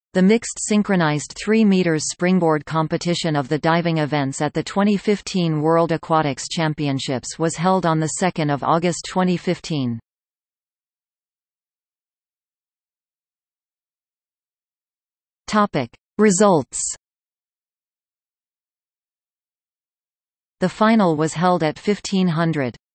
The mixed synchronized 3 meters springboard competition of the diving events at the 2015 World Aquatics Championships was held on 2 August 2015. Results. The final was held at 1500.